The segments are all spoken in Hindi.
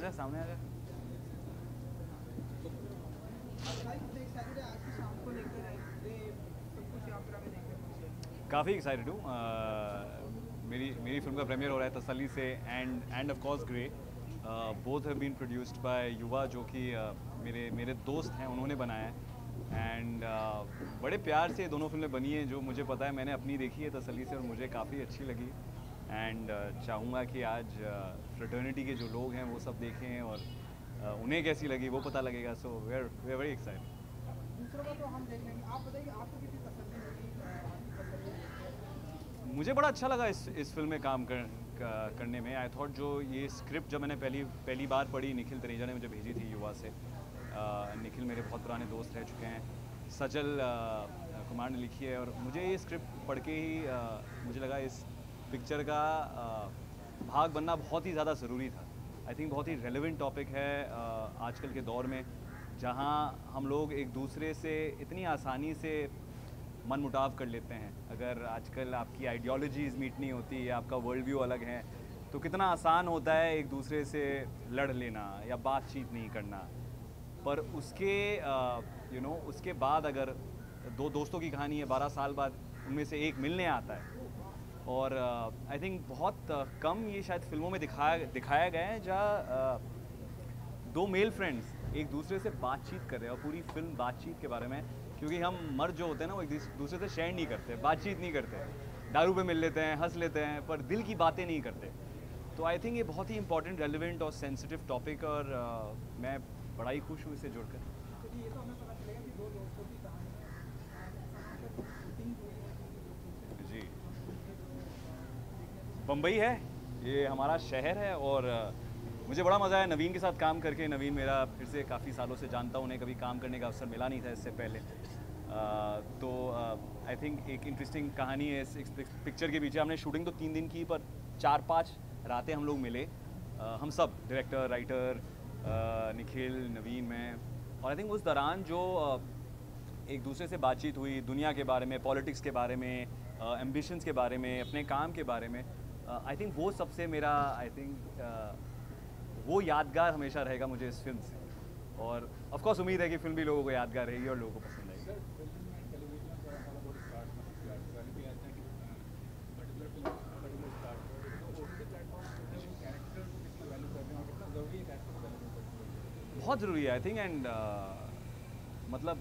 जा सामने आ जा। काफ़ी एक्साइटेड हूँ। मेरी मेरी फिल्म का प्रीमियर हो रहा है तसल्ली से and of course Grey. Both have been produced by Yuva, जो कि मेरे मेरे दोस्त हैं, उन्होंने बनाया है। एंड बड़े प्यार से दोनों फिल्में बनी हैं, जो मुझे पता है, मैंने अपनी देखी है तसल्ली से और मुझे काफ़ी अच्छी लगी। एंड चाहूँगा कि आज फ्रेटर्निटी के जो लोग हैं वो सब देखें और उन्हें कैसी लगी वो पता लगेगा। So we are very excited. दूसरों का तो हम देख लेंगे, आप बताइए आपको कितनी तसल्ली मिली, आपकी तसल्ली? मुझे बड़ा अच्छा लगा इस फिल्म में काम करने में। आई थॉट जो ये स्क्रिप्ट जब मैंने पहली बार पढ़ी, निखिल तनेजा ने मुझे भेजी थी युवा से। निखिल मेरे बहुत पुराने दोस्त रह चुके हैं। सजल कुमार ने लिखी है और मुझे ये स्क्रिप्ट पढ़ के ही मुझे लगा इस पिक्चर का भाग बनना बहुत ही ज़्यादा ज़रूरी था। आई थिंक बहुत ही रेलेवेंट टॉपिक है आजकल के दौर में, जहाँ हम लोग एक दूसरे से इतनी आसानी से मन मुटाव कर लेते हैं। अगर आजकल आपकी आइडियोलॉजीज़ मीट नहीं होती या आपका वर्ल्ड व्यू अलग है, तो कितना आसान होता है एक दूसरे से लड़ लेना या बातचीत नहीं करना। पर उसके उसके बाद अगर दो दोस्तों की कहानी है, 12 साल बाद उनमें से एक मिलने आता है। और आई थिंक बहुत कम ये शायद फिल्मों में दिखाया गया है, जहाँ दो मेल फ्रेंड्स एक दूसरे से बातचीत कर रहे हैं और पूरी फिल्म बातचीत के बारे में। क्योंकि हम मर्द जो होते हैं ना, वो एक दूसरे से शेयर नहीं करते, बातचीत नहीं करते, दारू पे मिल लेते हैं, हंस लेते हैं, पर दिल की बातें नहीं करते। तो आई थिंक ये बहुत ही इंपॉर्टेंट, रेलिवेंट और सेंसिटिव टॉपिक, और मैं बड़ा ही खुश हूँ इससे जुड़कर। क्योंकि ये तो हमें पता चलेगा कि दो दोस्तों की कहानी है, शूटिंग हुई है जी, बम्बई है, ये हमारा शहर है। और मुझे बड़ा मज़ा आया नवीन के साथ काम करके। नवीन मेरा फिर से काफ़ी सालों से जानता हूँ, उन्हें कभी काम करने का अवसर मिला नहीं था इससे पहले। तो आई थिंक एक इंटरेस्टिंग कहानी है इस पिक्चर के पीछे। हमने शूटिंग तो 3 दिन की, पर 4-5 रातें हम लोग मिले, हम सब, डायरेक्टर, राइटर, निखिल, नवीन, मैं। और आई थिंक उस दौरान जो एक दूसरे से बातचीत हुई, दुनिया के बारे में, पॉलिटिक्स के बारे में, एम्बिशंस के बारे में, अपने काम के बारे में, आई थिंक वो सबसे मेरा, आई थिंक वो यादगार हमेशा रहेगा मुझे इस फिल्म से। और ऑफ कोर्स उम्मीद है कि फिल्म भी लोगों को यादगार रहेगी और लोगों को पसंद आएगी। सर, फिल्म में टेलीविजन थोड़ा सा बहुत स्टार्ट वाले भी आते हैं कि पर्टिकुलर फिल्म पर्टिकुलर स्टार्ट, तो ओटीटी प्लेटफॉर्म पे कैरेक्टर को कितना वैल्यू कर रहे हैं और कितना ज़रूरी है कैरेक्टर को वैल्यू करना? बहुत ज़रूरी है आई थिंक। एंड मतलब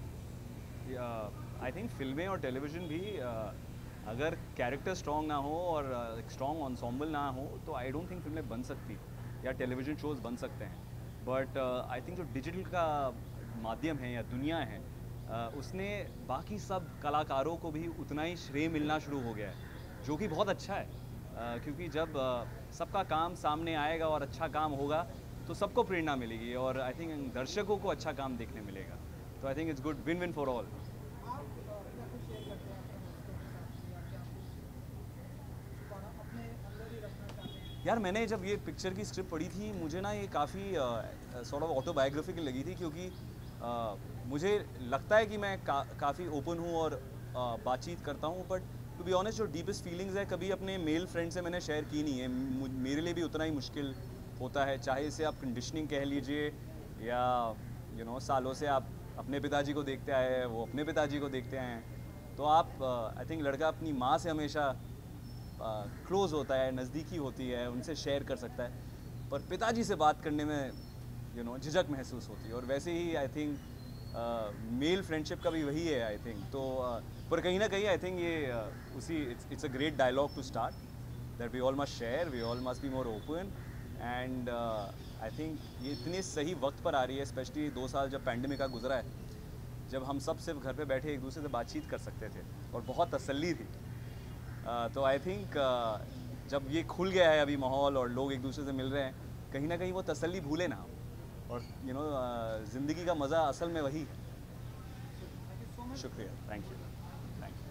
आई थिंक फिल्में और टेलीविज़न भी अगर कैरेक्टर स्ट्रॉन्ग ना हो और स्ट्रॉन्ग ऑन्सॉम्बल ना हो, तो आई डोंट थिंक फिल्में बन सकती या टेलीविज़न शोज़ बन सकते हैं। बट आई थिंक जो डिजिटल का माध्यम है या दुनिया है, उसने बाकी सब कलाकारों को भी उतना ही श्रेय मिलना शुरू हो गया है, जो कि बहुत अच्छा है। क्योंकि जब सबका काम सामने आएगा और अच्छा काम होगा, तो सबको प्रेरणा मिलेगी और आई थिंक दर्शकों को अच्छा काम देखने मिलेगा। तो I think it's good, win win for all. आप क्या कुछ शेयर करते हैं अपने दोस्तों के साथ, या क्या कुछ छुपाना अपने अंदर ही रखना चाहते हैं? यार, मैंने जब ये पिक्चर की स्क्रिप्ट पढ़ी थी, मुझे ना ये काफ़ी सॉर्ट ऑफ ऑटोबायोग्राफिकल लगी थी। क्योंकि मुझे लगता है कि मैं काफ़ी ओपन हूँ और बातचीत करता हूँ, बट टू बी ऑनेस्ट जो डीपेस्ट फीलिंग्स है कभी अपने मेल फ्रेंड से मैंने शेयर की नहीं है। मेरे लिए भी उतना ही मुश्किल होता है, चाहे इसे आप कंडीशनिंग कह लीजिए या सालों से आप अपने पिताजी को देखते आए हैं, वो अपने पिताजी को देखते आए हैं। तो आप आई थिंक लड़का अपनी माँ से हमेशा क्लोज़ होता है, नज़दीकी होती है, उनसे शेयर कर सकता है, पर पिताजी से बात करने में झिझक महसूस होती है। और वैसे ही आई थिंक मेल फ्रेंडशिप का भी वही है आई थिंक। तो पर कहीं ना कहीं आई थिंक ये उसी it's a great dialogue to start, that we all must share, we all must be more open. And I think ये इतने सही वक्त पर आ रही है, स्पेशली 2 साल जब पैंडेमिक का गुजरा है, जब हम सब सिर्फ घर पे बैठे एक दूसरे से बातचीत कर सकते थे और बहुत तसल्ली थी। तो आई थिंक जब ये खुल गया है अभी माहौल और लोग एक दूसरे से मिल रहे हैं, कहीं ना कहीं वो तसल्ली भूले ना। और ज़िंदगी का मज़ा असल में वही है। Thank you so much. शुक्रिया, थैंक यू, थैंक यू।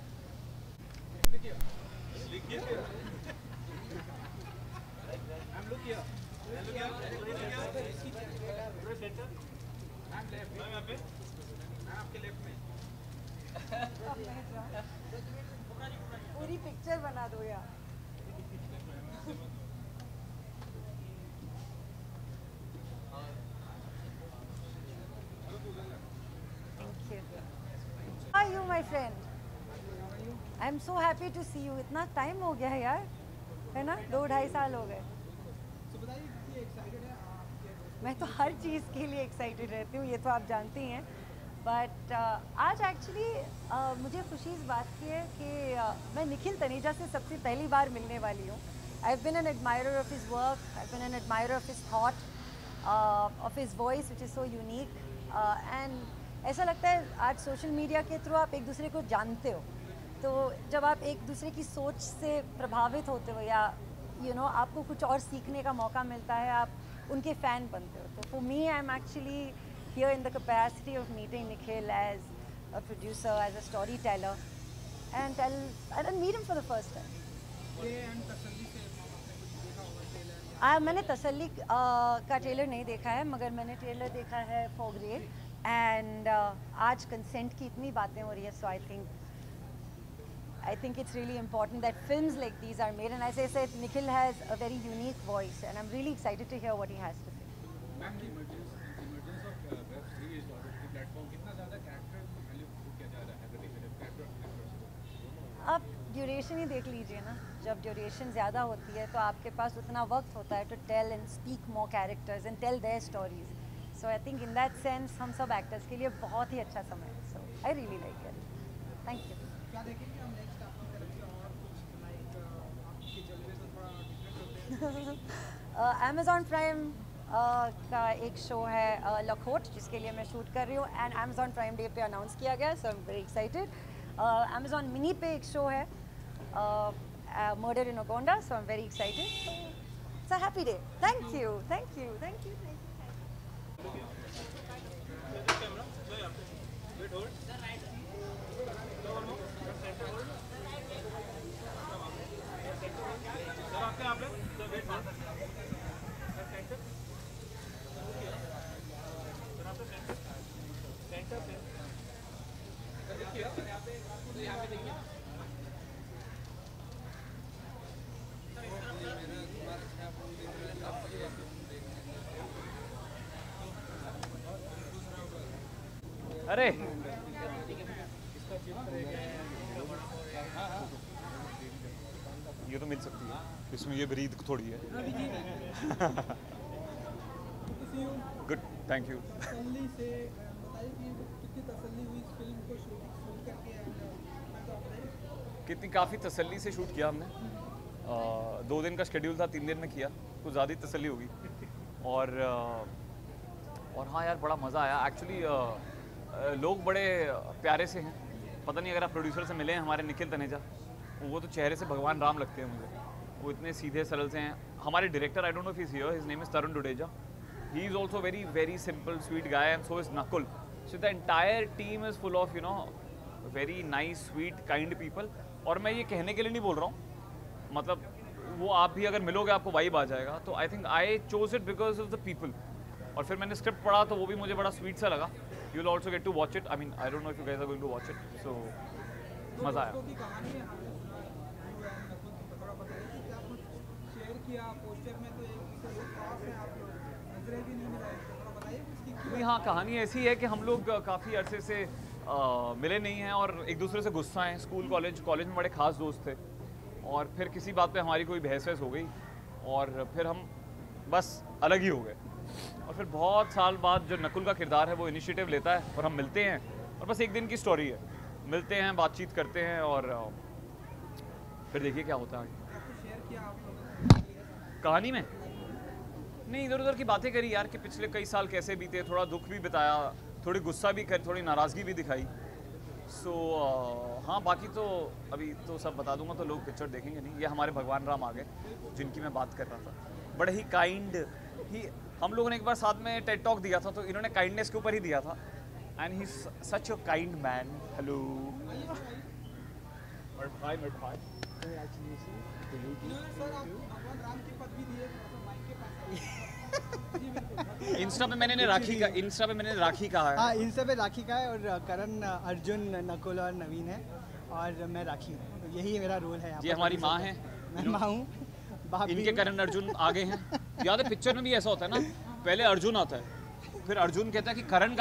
पूरी पिक्चर बना दो यार। friend. I'm so happy to see you. इतना टाइम हो गया है यार, है ना? 2-2.5 साल हो गए. तो बताइए कितनी एक्साइटेड है आप? मैं तो हर चीज़ के लिए एक्साइटेड रहती हूँ, ये तो आप जानती हैं. बट आज एक्चुअली मुझे खुशी इस बात की है कि मैं निखिल तनेजा से सबसे पहली बार मिलने वाली हूँ. I have been an admirer of his work, I have been an admirer of his thought, of his voice which is so unique. And ऐसा लगता है आज सोशल मीडिया के थ्रू आप एक दूसरे को जानते हो, तो जब आप एक दूसरे की सोच से प्रभावित होते हो या आपको कुछ और सीखने का मौका मिलता है, आप उनके फ़ैन बनते हो. तो for me I am actually here in the capacity of meeting Nikhil as a producer, as a storyteller, and I'll meet him for the first time. ये एंड तसल्ली से आपने कुछ देखा होगा ट्रेलर? मैंने तसल्ली का ट्रेलर नहीं देखा है, मगर मैंने ट्रेलर देखा है फॉर ग्रेट. एंड आज कंसेंट की इतनी बातें हो रही है, सो I think it's really important that films like these are made, and as I said, Nikhil has a very unique voice, and I'm really excited to hear what he has to say. Ma'am की इमर्जेंस ऑफ वेब सीरीज और OTT प्लेटफॉर्म कितना ज़्यादा कैरेक्टर वैल्यू किया जा रहा है कैरेक्टर. आप ड्यूरेशन ही देख लीजिए ना. जब ड्यूरेशन ज़्यादा होती है तो आपके पास उतना वक्त होता है to tell and speak more characters and tell their stories. So I think in that sense हम सब एक्टर्स के लिए बहुत ही अच्छा समय है. So I really like it. Thank you. क्या देखेंगे हम नेक्स्ट आपकी तरफ से और कुछ लाइक आपके जलवे तो थोड़ा डिफरेंट होते हैं? Amazon Prime का एक शो है लखोट, जिसके लिए मैं शूट कर रही हूँ, एंड Amazon Prime Day पे अनाउंस किया गया, so I am very excited. Amazon Mini पे एक शो है murder in Agonda, so I am very excited. It's a happy day. Thank you, thank you, thank you. अरे ये तो मिल सकती है, इसमें ये ब्रीद थोड़ी है. Good, thank you. तसल्ली से बताइए कि कितनी तसल्ली हुई इस फिल्म को शूट करके एंड कितनी काफ़ी तसल्ली से शूट किया हमने. 2 दिन का शेड्यूल था, 3 दिन में किया, कुछ ज़्यादा ही तसल्ली होगी. और हाँ यार, बड़ा मज़ा आया एक्चुअली. लोग बड़े प्यारे से हैं. पता नहीं, अगर आप प्रोड्यूसर से मिले हैं हमारे निखिल तनेजा, वो तो चेहरे से भगवान राम लगते हैं मुझे. वो इतने सीधे सरल से हैं. हमारे director, I don't know if he is here, his name is Tarun Dudeja. He is also very very simple sweet guy, and so is Nakul. So the entire team is full of very nice sweet kind people. और मैं ये कहने के लिए नहीं बोल रहा हूँ, मतलब वो आप भी अगर मिलोगे आपको वाइब आ जाएगा. तो I think I chose it because of the people. और फिर मैंने स्क्रिप्ट पढ़ा तो वो भी मुझे बड़ा स्वीट सा लगा. You will also get to watch it. I mean I don't know if you guys are going to watch it. So मज़ा आया. की कहानी है, हमने सुना यू एंड नकुल की. थोड़ा बताइए कि क्या कुछ शेयर किया पोस्टर में, तो एक दूसरे से खास है, आप लोग नजरें भी नहीं मिलाए, थोड़ा बताइए उसकी. नहीं, हाँ, कहानी ऐसी है कि हम लोग काफ़ी अरसे से मिले नहीं हैं और एक दूसरे से गुस्सा हैं. स्कूल कॉलेज में बड़े खास दोस्त थे, और फिर किसी बात पे हमारी कोई बहस वहस हो गई और फिर हम बस अलग ही हो गए. और फिर बहुत साल बाद जो नकुल का किरदार है वो इनिशिएटिव लेता है और हम मिलते हैं. और बस एक दिन की स्टोरी है, मिलते हैं, बातचीत करते हैं और फिर देखिए क्या होता है आगे. कुछ शेयर किया आप लोगों ने कहानी में नहीं, इधर उधर की बातें करी यार कि पिछले कई साल कैसे बीते, थोड़ा दुख भी बताया, थोड़ी गुस्सा भी कर, थोड़ी नाराज़गी भी दिखाई. सो हाँ, बाकी तो अभी तो सब बता दूंगा तो लोग पिक्चर देखेंगे नहीं. ये हमारे भगवान राम आ गए जिनकी मैं बात कर रहा था. बड़े ही काइंड ही. हम लोगों ने एक बार साथ में टेड टॉक दिया था, तो इन्होंने काइंडनेस के ऊपर ही दिया था. And he such a kind man. Hello भाई. इन्होंने सर आप भगवान राम की पदवी दी है, तो माइक के पास आइए. इंस्टा पे मैंने राखी कहा है. हाँ, इंस्टा पे राखी का है. और करण, अर्जुन, नकुल और नवीन है, और मैं राखी हूँ. तो यही मेरा रोल है यहाँ ये पर. हमारी माँ है. मैं माँ हूँ, बाप भी इनके हूँ. करण अर्जुन आगे हैं. याद है पिक्चर में भी ऐसा होता है ना, पहले अर्जुन आता है, फिर अर्जुन कहता है कि करण कहाँ है,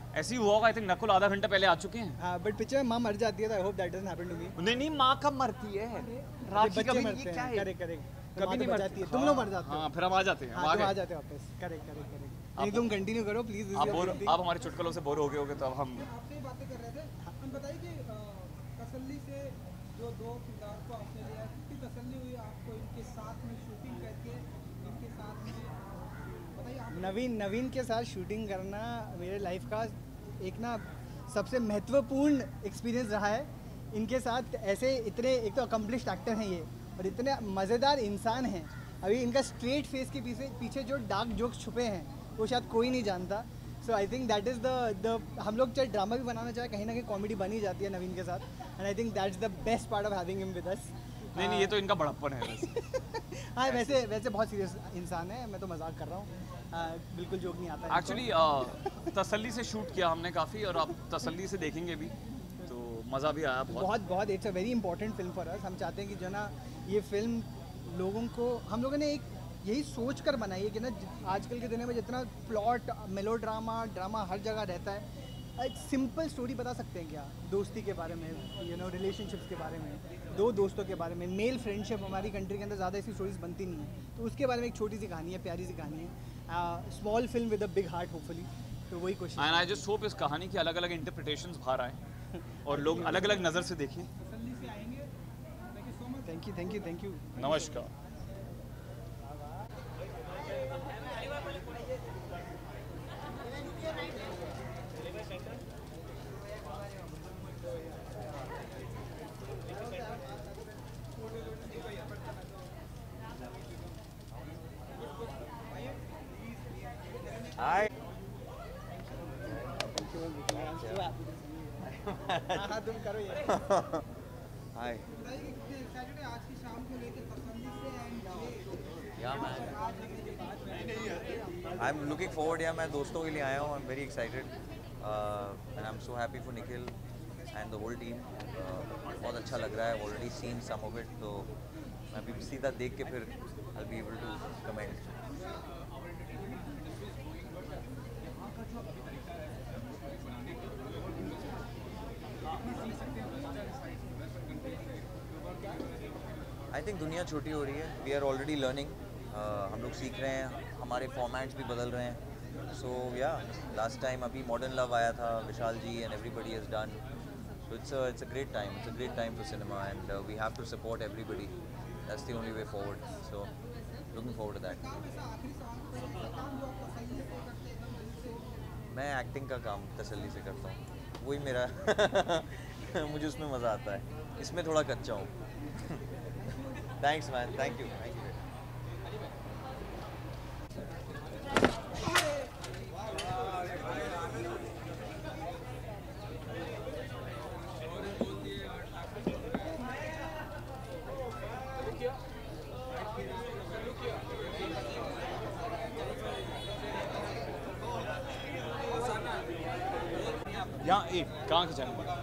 ऐसे ही हुआ होगा। आई थिंक नकुल आधा घंटा पहले आ चुके हैं। हाँ बट पिक्चर में माँ मर जाती है, तो I hope that doesn't happen to me. नहीं नहीं, माँ कब मरती है? राखी बच्चे कभी, मरते ये क्या हैं, है? करेक्ट करेक्ट, कभी नहीं जाती मरती है, तुम लोग मर जाते हो। हाँ, फिर हम आ जाते हैं। हाँ तुम आ जाते हो वापस, करेक्ट करेक्ट करेक्ट। नहीं तुम कंटिन्यू करो प्लीज। आप हमारे चुटकुलों से बोर हो गए होगे, तो अब हम आपसे ही बातें कर रहे थे। हम बताइए कि तसल्ली से जो दो किरदार को आपने लिया, कितनी तसल्ली हुई आपको इनके साथ में शूटिंग करके, इनके साथ में बताइए आप। नवीन के साथ शूटिंग करना मेरे लाइफ का एक ना सबसे महत्वपूर्ण एक्सपीरियंस रहा है। इनके साथ ऐसे इतने, एक तो अकम्पलिश्ड एक्टर हैं ये, और इतने मज़ेदार इंसान हैं। अभी इनका स्ट्रेट फेस के पीछे जो डार्क जोक्स छुपे हैं वो शायद कोई नहीं जानता। So I think that is the हम लोग चाहे ड्रामा भी बनाना चाहे, कहीं ना कहीं कॉमेडी बनी जाती है नवीन के साथ, and I think that's the best part of having him with us. नहीं, ये तो इनका बड़प्पन है वैसे। हाँ वैसे बहुत सीरियस इंसान है, मैं तो मजाक कर रहा हूँ, बिल्कुल जोक नहीं आता है एक्चुअली तसल्ली से शूट किया हमने काफ़ी, और आप तसल्ली से देखेंगे भी, तो मज़ा भी आया बहुत। बहुत it's a very important film for us. हम चाहते हैं कि जो ना ये फिल्म लोगों को, हम लोगों ने एक यही सोच कर बनाई है कि ना आजकल के दिनों में जितना प्लॉट, ड्रामा हर जगह रहता है, एक सिंपल स्टोरी बता सकते हैं क्या, दोस्ती के बारे में, रिलेशनशिप्स के बारे में, दो दोस्तों के बारे में, मेल फ्रेंडशिप। हमारी कंट्री के अंदर ज़्यादा ऐसी स्टोरीज बनती नहीं है, तो उसके बारे में एक छोटी सी कहानी है, प्यारी सी कहानी है, small film with a big heart hopefully. तो वही कोशिश। एंड आई जस्ट होप इस कहानी की अलग अलग इंटरप्रिटेशंस बाहर आए और लोग अलग अलग नज़र से देखें। तसल्ली से आएंगे। Thank you so much. Thank you. नमस्कार। Hi. हाँ तुम करो ये। Hi. बताइए कि कितने एक्साइटेड है आज की शाम को लेकर तसल्ली से, and Yeah, man. I'm looking forward. Yeah, मैं दोस्तों के लिए आया हूँ. I'm very excited. And I'm so happy for Nikhil and the whole team. बहुत अच्छा लग रहा है. Already seen some of it. तो मैं अभी सीधा देख के फिर I'll be able to comment. I think दुनिया छोटी हो रही है. We are already learning. हम लोग सीख रहे हैं, हमारे फॉर्मेट्स भी बदल रहे हैं. सो या लास्ट टाइम अभी मॉडर्न लव आया था, Vishal ji and everybody has done. So it's a great time. It's a great time for cinema and we have to support everybody. That's the only way forward. So looking forward to that. मैं एक्टिंग का काम तसल्ली से करता हूँ. वही मेरा मुझे उसमें मज़ा आता है. इसमें थोड़ा कच्चा हूँ. Thanks, man. Thank you. Thank you. यहाँ एक कहाँ के चैनल पर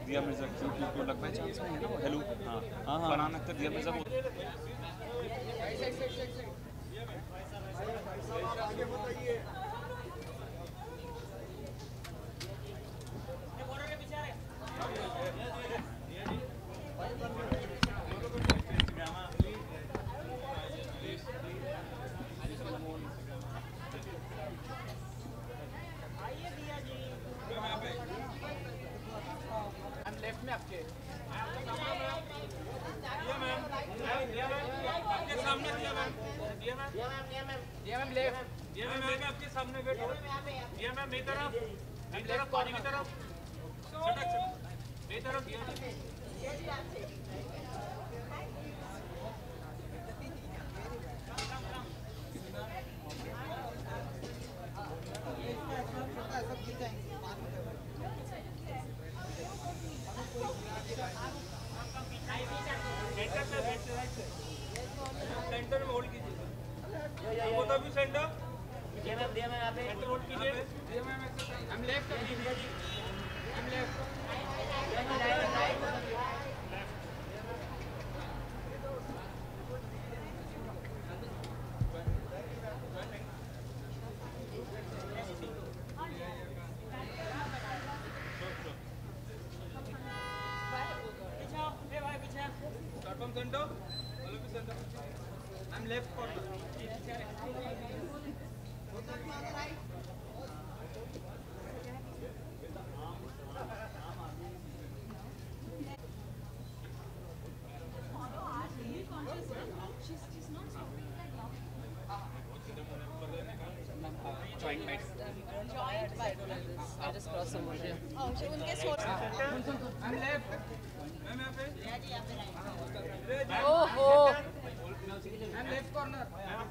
दिया मिर्जा क्यों लगता है चांस में है ना वो हेलो हाँ फरहान अख्तर दिया मिर्जा वो सेंटर में होल्ड कीजिए वो तो भी सेंटर दिया मैं यहाँ पे सेंटर होल्ड कीजिए हम लेफ्ट कर दीजिए हम left platform center all of center I'm left corner. I just crossed someone. I'm left. Ma'am यहाँ पे Oh. I'm left corner.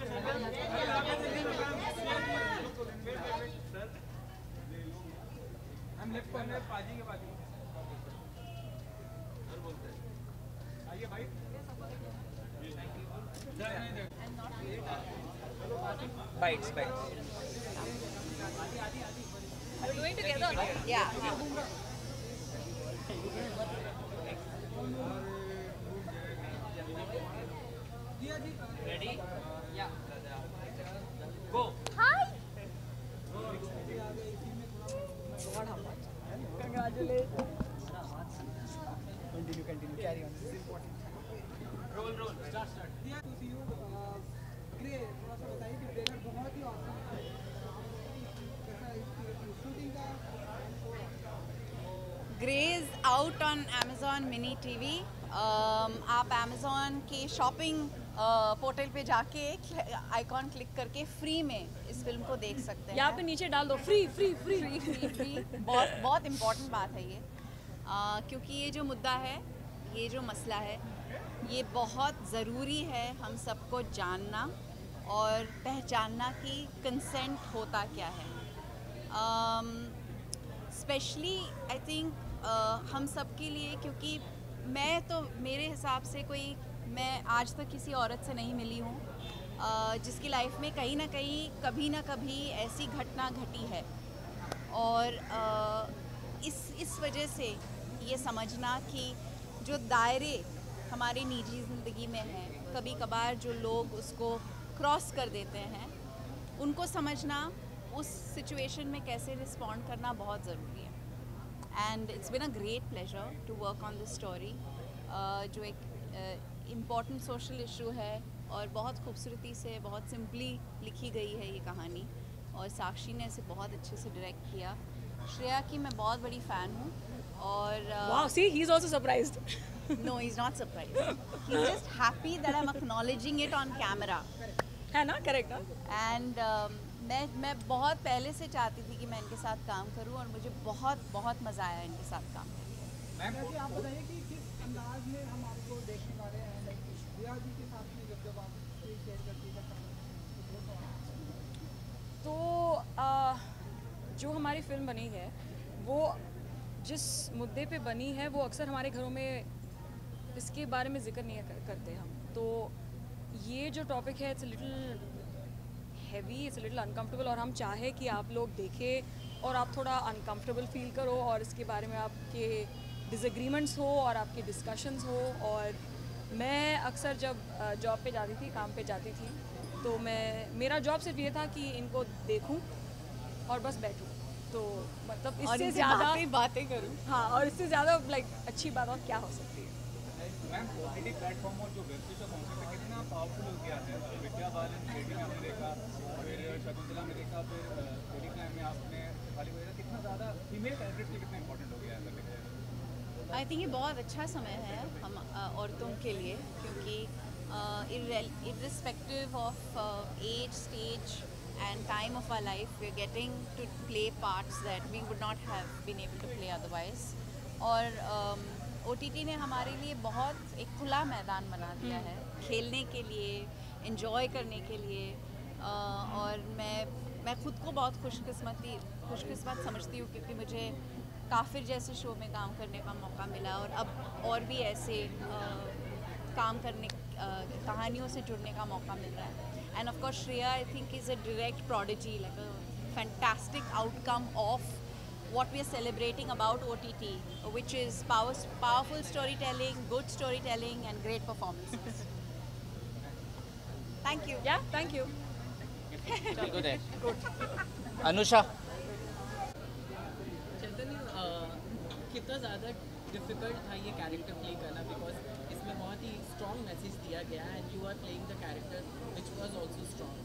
I'm left corner. पाजी के बाजू। आइए भाई। Bites. Are we going together? Yeah. Ready? Yeah. Go. Hi. Congratulations. Continue, carry on. This is important. Roll. Start. दिया to see you, ग्रे थोड़ा सा बताइए कि ट्रेलर बहुत ही awesome है। कैसा इसकी शूटिंग का Grey's out on Amazon Mini TV. आप Amazon के शॉपिंग पोर्टल पे जाके आइकॉन क्लिक करके फ्री में इस फिल्म को देख सकते हैं। यहाँ पे नीचे डाल दो फ्री बहुत इम्पोर्टेंट बात है ये, क्योंकि ये जो मुद्दा है, ये जो मसला है, ये बहुत ज़रूरी है हम सबको जानना और पहचानना कि कंसेंट होता क्या है। स्पेशली आई थिंक हम सब के लिए, क्योंकि मैं तो मेरे हिसाब से मैं आज तक किसी औरत से नहीं मिली हूँ जिसकी लाइफ में कहीं ना कहीं कभी ना कभी ऐसी घटना घटी है, और इस वजह से ये समझना कि जो दायरे हमारी निजी ज़िंदगी में हैं, कभी कभार जो लोग उसको क्रॉस कर देते हैं, उनको समझना, उस सिचुएशन में कैसे रिस्पॉन्ड करना बहुत ज़रूरी है। And it's been a great pleasure to work on this story, जो एक इम्पॉर्टेंट सोशल इशू है और बहुत खूबसूरती से, बहुत सिंपली लिखी गई है ये कहानी, और साक्षी ने इसे बहुत अच्छे से डायरेक्ट किया। श्रेया की मैं बहुत बड़ी फ़ैन हूँ, और Wow, see, he's also surprised. no, he's not surprised. He's just happy that I'm acknowledging it on camera. है ना, करेक्ट ना? And मैं बहुत पहले से चाहती थी कि मैं इनके साथ काम करूं, और मुझे बहुत मज़ा आया इनके साथ काम करके। मैम जी आप बताइए कि किस अंदाज में हम आपको देखने वाले हैं, रिया जी के साथ में जब आप शेयर करती है तो जो हमारी फिल्म बनी है वो जिस मुद्दे पे बनी है वो अक्सर हमारे घरों में इसके बारे में जिक्र नहीं करते हम। तो ये जो टॉपिक है, it's little heavy, it's little uncomfortable, और हम चाहे कि आप लोग देखें और आप थोड़ा अनकम्फर्टेबल फील करो और इसके बारे में आपके डिसएग्रीमेंट्स हो और आपके डिस्कशंस हो। और मैं अक्सर जब जॉब पे जाती थी, काम पे जाती थी, तो मेरा जॉब सिर्फ ये था कि इनको देखूं और बस बैठूं। तो मतलब इससे ज़्यादा बातें करूं। हाँ, और इससे ज़्यादा अच्छी बात और क्या हो सकती है। मैम ओटीटी प्लेटफॉर्म और जो वेब सीरीज का कॉन्सेप्ट है कितना पावरफुल हो गया है। विद्या बालन बेटी में हमने देखा, फिर शकुंतला में देखा, फिर बेटी टाइम में आपने खाली वगैरह, कितना ज़्यादा फीमेल कैरेक्टर्स कितना इंपॉर्टेंट हो गया है करने का। आई थिंक ये बहुत अच्छा समय है हम औरतों के लिए, क्योंकि irrespective of age, stage and time of our life, we are getting to play parts that we would not have been able to play otherwise. और OTT ने हमारे लिए बहुत एक खुला मैदान बना दिया है खेलने के लिए, एंजॉय करने के लिए। और मैं खुद को बहुत खुशकिस्मत समझती हूँ, क्योंकि मुझे काफिर जैसे शो में काम करने का मौका मिला, और अब और भी ऐसे काम करने, कहानियों से जुड़ने का मौका मिल रहा है। And of course Shreya I think is a direct prodigy, like a fantastic outcome of what we are celebrating about OTT, which is powerful storytelling, good storytelling and great performances. Thank you. Yeah, thank you. Good. Anusha, Chaitanya, कितना ज़्यादा डिफ़िकल्ट था ये कैरेक्टर प्ले करना, बिकॉज इसमें बहुत ही स्ट्रॉन्ग मैसेज दिया गया है and you are playing the character which was also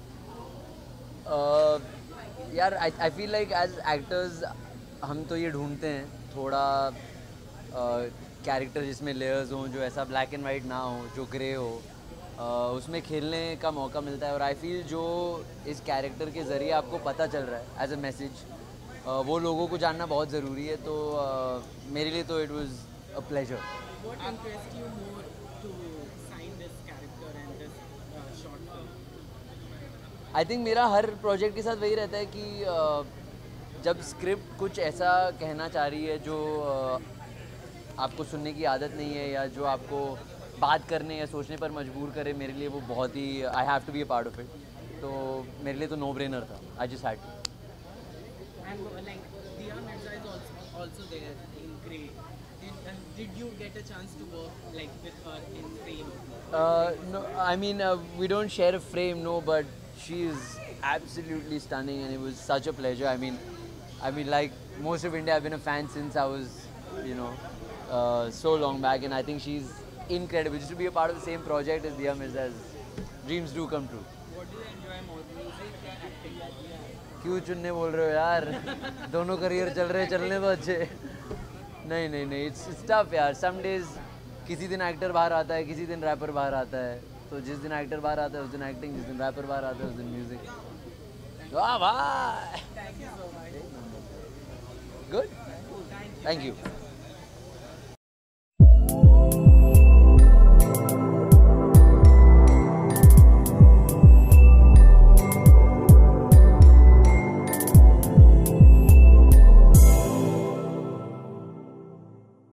strong. यार I feel like as actors हम तो ये ढूंढते हैं थोड़ा कैरेक्टर जिसमें लेयर्स हों, जो ऐसा ब्लैक एंड वाइट ना हो, जो ग्रे हो, उसमें खेलने का मौका मिलता है। और आई फील जो इस कैरेक्टर के ज़रिए आपको पता चल रहा है एज अ मैसेज, वो लोगों को जानना बहुत ज़रूरी है। तो मेरे लिए तो it was a pleasure. What interest you more to sign this character and this short film? I think मेरा हर प्रोजेक्ट के साथ वही रहता है कि जब स्क्रिप्ट कुछ ऐसा कहना चाह रही है जो आपको सुनने की आदत नहीं है, या जो आपको बात करने या सोचने पर मजबूर करे, मेरे लिए वो बहुत ही I have to be a part of it. तो मेरे लिए तो नो ब्रेनर था, I just had to. And like Diya Mirza is also there in Grey. Did you get a chance to work like with her in frame? No, I mean we don't share a frame, no, but she is absolutely stunning and it was such a pleasure. I mean like most of India, I've been a fan since I was, you know, so long back, and I think she's incredible. Just to be a part of the same project as Diya Mirza's dreams do come true. What do you enjoy more, music या acting? क्यों चुनने बोल रहे हो यार? दोनों करियर चल रहे, चलने तो अच्छे। नहीं, it's tough यार। some days किसी दिन एक्टर बाहर आता है, किसी दिन रैपर बाहर आता है। तो जिस दिन एक्टर बाहर आता है उस दिन एक्टिंग, जिस दिन रैपर बाहर आता है उस दिन म्यूजिक। वाह भाई, Thank you so much. Good, thank you.